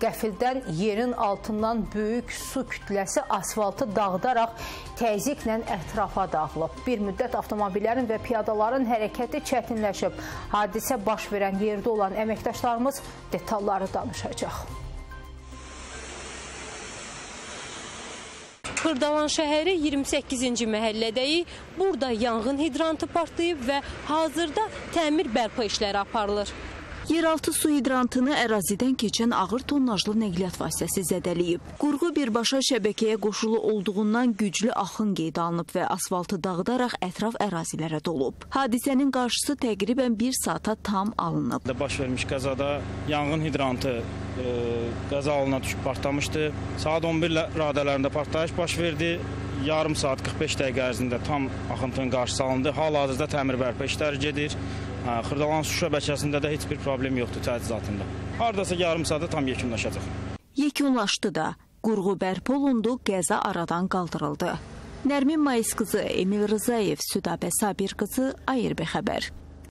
Qəfildən yerin altından böyük su kütləsi asfaltı dağıdaraq təzyiqlə ətrafa dağılıb. Bir müddət avtomobillərin və piyadaların hərəkəti çətinləşib. Hadisə baş verən yerdə olan əməkdaşlarımız detalları danışacaq. Xırdalan şəhəri 28-ci məhəllədəyik. Burada yanğın hidrantı partlayıb və hazırda təmir bərpa işləri aparılır. Yeraltı su hidrantını ərazidən keçən ağır tonnajlı nəqliyyat vasitəsi zədələyib. Qurğu birbaşa şəbəkəyə qoşulu olduğundan güclü axın qeydə alınıb və asfaltı dağıdaraq ətraf ərazilərə dolub. Hadisənin qarşısı təqribən 1 saata tam alınıb. Baş vermiş qəzada yanğın hidrantı qəza alına düşüb partlamışdı. Saat 11 radələrində partlayış baş verdi. Yarım saat 45 dəqiqə ərzində tam axıntının qarşısı alındı. Hal-hazırda təmir bərpa işləri gedir. Xırdalan su şəbəkəsində də heç bir problem yoxdur təchizatında. Hardasa yarım saata tam yekunlaşacaq. Yekunlaşdı da. Qurğu bərpa olundu, qəza aradan qaldırıldı. Nərmin Mayıs qızı, Emil Rızayev, Südabə Sabir qızı, ARB xəbər.